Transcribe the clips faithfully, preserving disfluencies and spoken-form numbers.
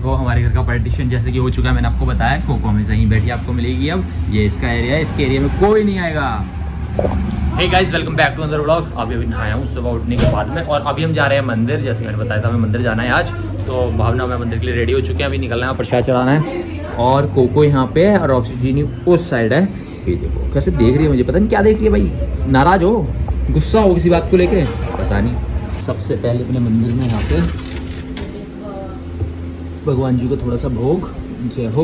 देखो हमारे घर का पार्टीशन जैसे कि हो चुका है, मैंने आपको बताया। कोको हमेशा यहीं बैठी आपको मिलेगी। अब ये इसका एरिया है, इसके एरिया में कोई नहीं आएगा। Hey guys, welcome back to another vlog. अभी अभी नहाया हूँ सुबह उठने के बाद में, और अभी हम जा रहे हैं मंदिर। जैसे मैंने बताया था हमें मंदिर जाना है आज, तो भावना में मंदिर के लिए रेडी हो चुके हैं। अभी निकलना है, प्रसाद चढ़ाना है। और कोको यहाँ पे है और ऑक्सीजन उस साइड है। ये देखो कैसे देख रही है, मुझे पता नहीं क्या देख रही है भाई। नाराज हो, गुस्सा हो किसी बात को लेके, पता नहीं। सबसे पहले अपने मंदिर में यहाँ पे भगवान जी को थोड़ा सा भोग, जय हो।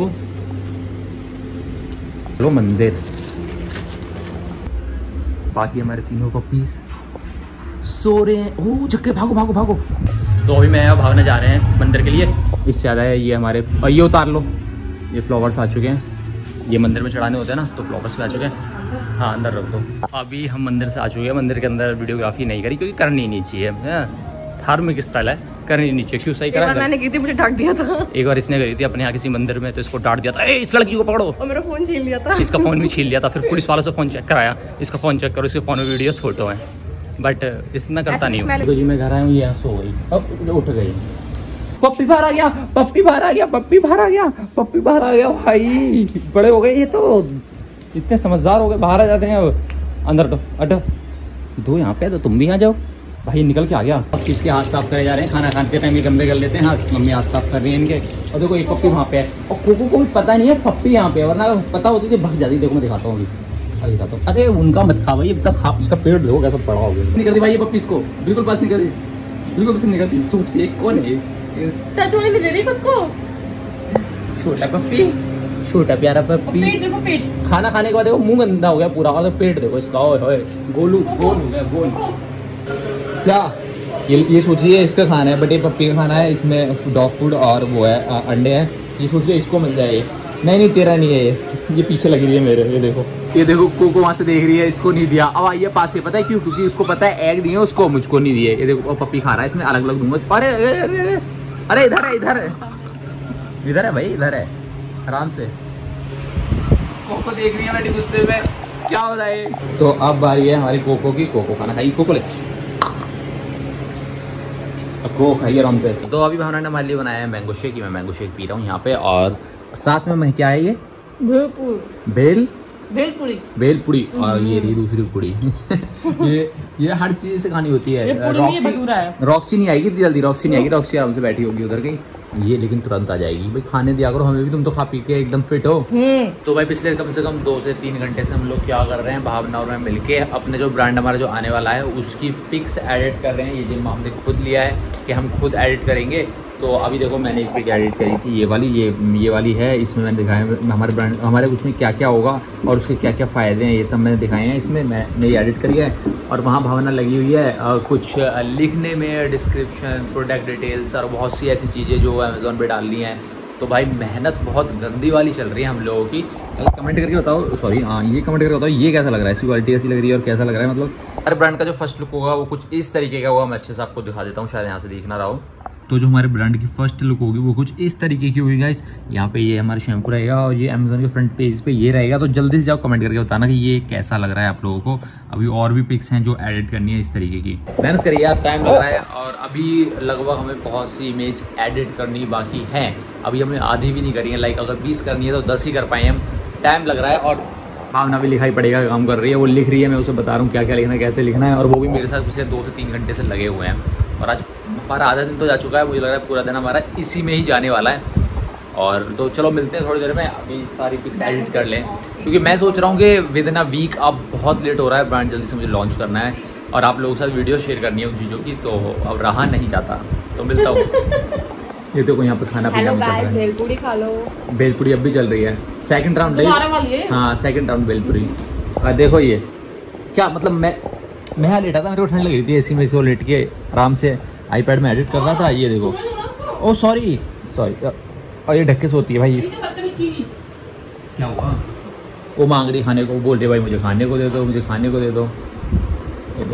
लो मंदिर, बाकी हमारे तीनों पपीज सो रहे हैं। ओह चक्के, भागो भागो भागो। तो अभी मैं भागने जा रहे हैं मंदिर के लिए। इससे ज़्यादा है ये हमारे, ये उतार लो, ये फ्लावर्स आ चुके हैं। ये मंदिर में चढ़ाने होते हैं ना, तो फ्लावर्स पे आ चुके हैं। हाँ अंदर रख दो। अभी हम मंदिर से आ चुके हैं। मंदिर के अंदर वीडियोग्राफी नहीं करी क्योंकि करनी नहीं चाहिए, धार्मिक स्थल है, करनी नहीं चाहिए। क्यों? सही करा, मैंने की थी, मुझे डांट दिया था। एक बार इसने करी थी अपने यहाँ किसी मंदिर में, तो इसको डांट दिया था, ए इस लड़की को पकड़ो, और मेरा फोन छीन लिया था। इसका फोन भी छीन लिया था। फिर पुलिस वालों से फोन चेक कराया, इसका फोन चेक करो, इसके फोन में वीडियोस फोटो हैं, बट इतना करता नहीं हूँ। तो जी मैं घर आया हूँ, ये सो गई, अब उठ गई। पप्पी बाहर आ गया, पप्पी बाहर आ गया, पप्पी बाहर आ गया, पप्पी बाहर आ गया। भाई बड़े हो गए ये तो, इतने समझदार हो गए, बाहर आ जाते हैं। अब अंदर हटो हटो, दो यहाँ पे तो तुम भी आ जाओ। भाई निकल के आ गया। अब किसके हाथ साफ करे जा रहे हैं, खाना खाने के टाइम ये गंदे कर लेते हैं हाथ। मम्मी हाथ साफ कर रही है इनके। और देखो एक पप्पी वहाँ पे है, और कोको को भी पता नहीं है पप्पी यहाँ पे है, वरना अगर पता होती तो भाग जाती। देखो मैं दिखाता हूँ, अभी दिखाता हूँ। अरे उनका मत खा भाई, तब खा, इसका पेट देखो कैसा बड़ा हो गया। निकल दी भाई ये पप्पी, इसको बिल्कुल पास निकल दी, बिल्कुल पास निकल दी। सोचिए कौन है, टच होने नहीं दे रही खुद को। छोटा पप्पी, छोटा प्यारा पप्पी। पेट देखो, पेट खाना खाने के बाद देखो मुंह गंदा हो गया पूरा, और पेट देखो इसका, ओए ओए गोलू गोल हो गया गोल। क्या ये ये सोचिए इसका खाना है, बट ये पप्पी का खाना है। इसमें डॉग फूड और वो है आ, अंडे हैं। ये सोचिए इसको मिल जाए। नहीं नहीं तेरा नहीं है ये, ये पीछे लगी रही है मेरे। ये देखो, ये देखो कोको वहां से देख रही है, इसको नहीं दिया। अब आइए पास, ये पता है क्यों? क्योंकि उसको पता है एग दिए उसको, मुझको नहीं दिए। ये देखो पप्पी खा रहा है, इसमें अलग अलग दूंगा। अरे अरे अरे इधर है, इधर है, इधर है भाई, इधर है, आराम से। कोको देख रही है मेरी गुस्से में, क्या हो रहा है। तो अब बारी है हमारी कोको की। कोको खाना खाई, कोको ले, कोको खाइए आराम से। तो अभी भावना ने हमारे लिए बनाया है मैंगो शेक। मैं मैंगो शेक पी रहा हूँ यहाँ पे, और साथ में मैं क्या है ये भेल भेलपुरी, भेलपुरी, और ये रही दूसरी पुड़ी। ये ये हर चीज से खानी होती है। रॉक्सी रॉक्सी नहीं आएगी जल्दी, रॉक्सी नहीं आएगी, रॉक्सी आराम से बैठी होगी उधर कहीं। ये लेकिन तुरंत आ जाएगी। भाई खाने दिया करो हमें भी, तुम तो खा पी के एकदम फिट हो। तो भाई पिछले कम से कम दो से तीन घंटे से हम लोग क्या कर रहे हैं, भावना और मैं मिलके अपने जो ब्रांड हमारा जो आने वाला है उसकी पिक्स एडिट कर रहे हैं। ये जिम हमने खुद लिया है कि हम खुद एडिट करेंगे। तो अभी देखो मैंने एक पिक एडिट करी थी, ये वाली, ये ये वाली है। इसमें मैंने दिखाया हमारे ब्रांड, हमारे उसमें क्या क्या होगा और उसके क्या क्या फ़ायदे हैं, ये सब मैंने दिखाए हैं। इसमें मैंने ये एडिट करी है, और वहाँ भावना लगी हुई है आ, कुछ लिखने में, डिस्क्रिप्शन, प्रोडक्ट डिटेल्स और बहुत सी ऐसी चीज़ें जो अमेज़ोन पे डालनी है। तो भाई मेहनत बहुत गंदी वाली चल रही है हम लोगों की। तो कमेंट करके बताओ, सॉरी हाँ ये कमेंट करके बताओ ये कैसा लग रहा है, इसकी क्वालिटी कैसी लग रही है और कैसा लग रहा है। मतलब हर ब्रांड का जो फर्स्ट लुक होगा वो कुछ इस तरीके का होगा। मैं अच्छे से आपको दिखा देता हूँ, शायद यहाँ से दिख ना रहा हो। तो जो हमारे ब्रांड की फर्स्ट लुक होगी वो कुछ इस तरीके की होगी गाइस। यहाँ पे ये हमारा शैम्पू रहेगा, और ये अमेज़न के फ्रंट पेज पे ये रहेगा। तो जल्दी से जाओ कमेंट करके बताना कि ये कैसा लग रहा है आप लोगों को। अभी और भी पिक्स हैं जो एडिट करनी है इस तरीके की। मेहनत करिए आप, टाइम लग रहा है, और अभी लगभग हमें बहुत सी इमेज एडिट करनी बाकी है। अभी हमने आधी भी नहीं करी है, लाइक अगर बीस करनी है तो दस ही कर पाए हम। टाइम लग रहा है, और भावना भी लिखाई पड़ेगा काम कर रही है, वो लिख रही है, मैं उसे बता रहा हूँ क्या क्या लिखना है, कैसे लिखना है। और वो भी मेरे साथ पिछले दो से तीन घंटे से लगे हुए हैं, और आज हमारा आधा दिन तो जा चुका है। मुझे लग रहा है पूरा दिन हमारा इसी में ही जाने वाला है। और तो चलो मिलते हैं थोड़ी देर में, अभी सारी पिक्स एडिट कर लें, क्योंकि मैं सोच रहा हूँ कि विद इन अ वीक, अब बहुत लेट हो रहा है, ब्रांड जल्दी से मुझे लॉन्च करना है और आप लोगों के साथ वीडियो शेयर करनी है उन चीज़ों की। तो अब रहा नहीं जाता, तो मिलता हूँ। ये देखो यहाँ पे खाना पीना गाइस, भेलपुरी खा लो। भेलपुरी अब भी चल रही है, सेकंड राउंड है। हाँ सेकंड राउंड भेलपुरी। देखो ये क्या मतलब, मैं मैं लेटा था, मेरे को ठंड लग रही थी एसी में, से लेट के आराम से आईपैड में एडिट कर रहा था। ये देखो, ओ सॉरी सॉरी, और ये ढक्के से होती है भाई। इस क्या हुआ, वो मांग रही खाने को, बोलते भाई मुझे खाने को दे दो, मुझे खाने को दे दो। ये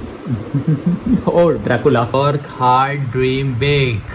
देखो और ड्रैकुला और hard dream big,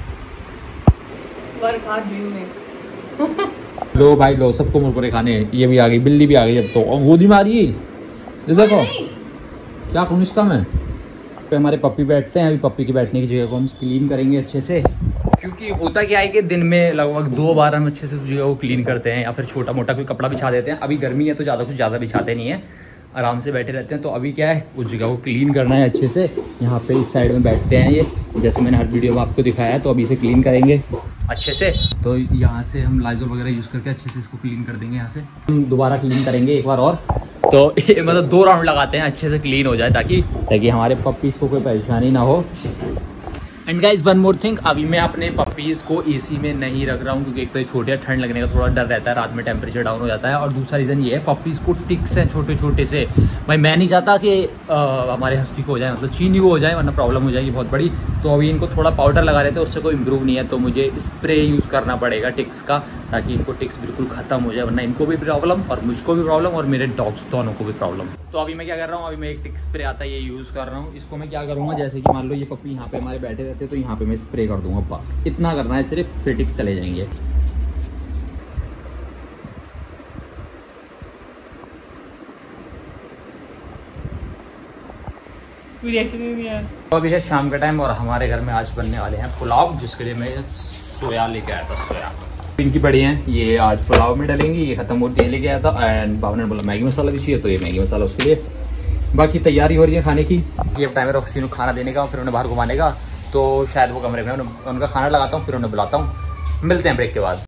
work hard dream big. लो भाई लो, सबको मुरमुरे खाने। ये भी आ गई, बिल्ली भी आ गई अब तो, और गोदी में आ रही है। ये देखो क्या कौन इसका मैं पे हमारे पप्पी बैठते हैं। अभी पप्पी के बैठने की जगह को हम क्लीन करेंगे अच्छे से, क्योंकि क्योंकि होता क्या है कि दिन में लगभग दो बार हम अच्छे से उस जगह को क्लीन करते हैं या फिर छोटा मोटा कोई कपड़ा बिछा देते हैं। अभी गर्मी है तो ज़्यादा कुछ ज़्यादा बिछाते नहीं है, आराम से बैठे रहते हैं। तो अभी क्या है, उस जगह को क्लीन करना है अच्छे से। यहाँ पे इस साइड में बैठते हैं ये, जैसे मैंने हर वीडियो में आपको दिखाया है। तो अभी इसे क्लीन करेंगे अच्छे से। तो यहाँ से हम लाइजोल वगैरह यूज़ करके अच्छे से इसको क्लीन कर देंगे। यहाँ से हम दोबारा क्लीन करेंगे एक बार और। तो मतलब दो राउंड लगाते हैं, अच्छे से क्लीन हो जाए ताकि ताकि हमारे पपीज़ को कोई परेशानी ना हो। And guys one more thing, अभी मैं अपने पपीज़ को एसी में नहीं रख रहा हूँ क्योंकि एक तो छोटे ठंड लगने का थोड़ा डर रहता है, रात में टेम्परेचर डाउन हो जाता है। और दूसरा रीज़न ये है, पपीज़ को टिक्स हैं छोटे छोटे से। भाई मैं नहीं चाहता कि आ, हमारे हस्की को हो जाए, मतलब चीनी को हो जाए, वरना प्रॉब्लम हो जाएगी बहुत बड़ी। तो अभी इनको थोड़ा पाउडर लगा रहे थे, उससे कोई इम्प्रूव नहीं है। तो मुझे स्प्रे यूज़ करना पड़ेगा टिक्स का, ताकि इनको टिक्स बिल्कुल ख़त्म हो जाए, वरना इनको भी प्रॉब्लम और मुझको भी प्रॉब्लम और मेरे डॉग्स दोनों को भी प्रॉब्लम। तो अभी मैं क्या कर रहा हूँ, अभी मैं एक टिक्स स्प्रे आता है ये यूज़ कर रहा हूँ। इसको मैं क्या करूँगा, जैसे कि मान लो ये पपी यहाँ पे हमारे बैठे रहते हैं तो यहाँ पे मैं स्प्रे कर दूंगा, बस इतना करना है सिर्फ, फिर टिक्स चले जाएंगे। तो अभी है शाम का टाइम और हमारे घर में आज बनने वाले हैं पुलाव, जिसके लिए मैं सोया लेके आया था। सोया इनकी बड़ी हैं, ये आज पुलाव में डालेंगी। ये खत्म हो गई, लेके आया था। एंड बाबा ने बोला मैगी मसाला भी चाहिए, तो ये मैगी मसाला उसके लिए। बाकी तैयारी हो रही है खाने की। ये टाइम है रॉक्सी को खाना देने का, फिर उन्हें बाहर घुमाने का। तो शायद वो कमरे में उनका खाना लगाता हूँ, फिर उन्हें बुलाता हूँ। मिलते हैं ब्रेक के बाद।